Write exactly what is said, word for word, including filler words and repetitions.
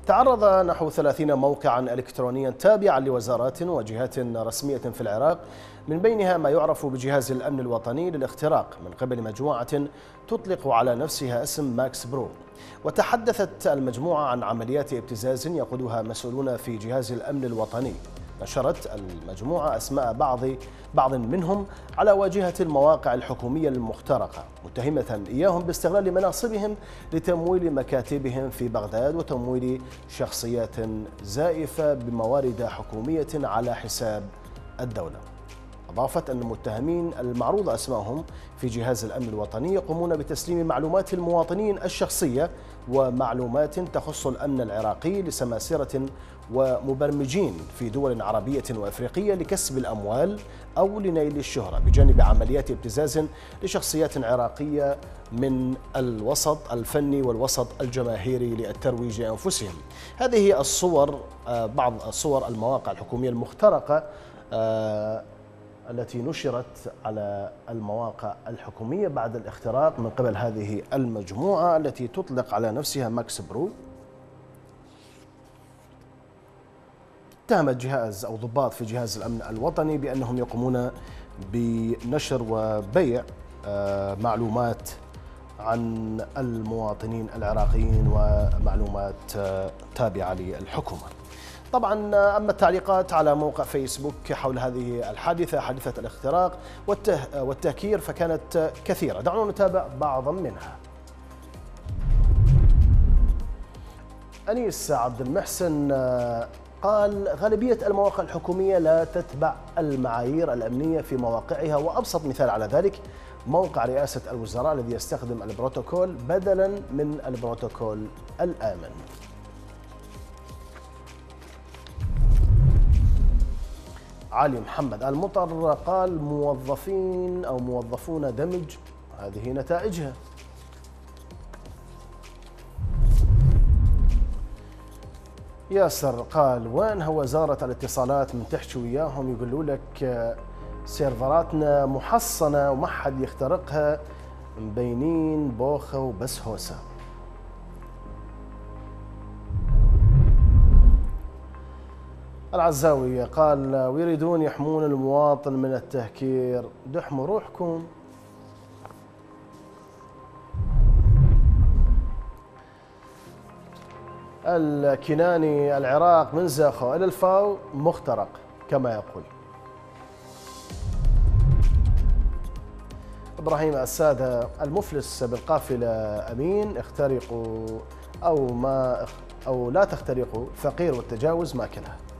تعرض نحو ثلاثين موقعا إلكترونيا تابعا لوزارات وجهات رسمية في العراق، من بينها ما يعرف بجهاز الأمن الوطني للاختراق من قبل مجموعة تطلق على نفسها اسم ماكس برو. وتحدثت المجموعة عن عمليات ابتزاز يقودها مسؤولون في جهاز الأمن الوطني. نشرت المجموعة أسماء بعض بعض منهم على واجهة المواقع الحكومية المخترقة، متهمة إياهم باستغلال مناصبهم لتمويل مكاتبهم في بغداد وتمويل شخصيات زائفة بموارد حكومية على حساب الدولة. أضافت أن المتهمين المعروض أسمائهم في جهاز الأمن الوطني يقومون بتسليم معلومات المواطنين الشخصية ومعلومات تخص الأمن العراقي لسماسرة ومبرمجين في دول عربية وأفريقية لكسب الأموال أو لنيل الشهرة، بجانب عمليات ابتزاز لشخصيات عراقية من الوسط الفني والوسط الجماهيري للترويج لأنفسهم. هذه الصور، بعض الصور المواقع الحكومية المخترقة التي نشرت على المواقع الحكومية بعد الاختراق من قبل هذه المجموعة التي تطلق على نفسها ماكس برو. اتهمت جهاز أو ضباط في جهاز الأمن الوطني بأنهم يقومون بنشر وبيع معلومات عن المواطنين العراقيين ومعلومات تابعة للحكومة. طبعا أما التعليقات على موقع فيسبوك حول هذه الحادثة، حادثة الاختراق والتهكير، فكانت كثيرة. دعونا نتابع بعضا منها. أنيس عبد المحسن قال: غالبية المواقع الحكومية لا تتبع المعايير الأمنية في مواقعها، وأبسط مثال على ذلك موقع رئاسة الوزراء الذي يستخدم البروتوكول بدلا من البروتوكول الآمن. علي محمد المطر قال: موظفين أو موظفون دمج، هذه نتائجها. ياسر قال: وين هو وزارة الاتصالات من تحكي وياهم يقولوا لك سيرفراتنا محصنة وما حد يخترقها، مبينين بوخة وبس هوسة. العزاوي قال: ويريدون يحمون المواطن من التهكير، دحموا روحكم. الكناني: العراق من زاخو إلى الفاو مخترق كما يقول. إبراهيم السادة: المفلس بالقافلة أمين، اخترقوا أو ما أو لا تخترقوا، فقير والتجاوز ماكله.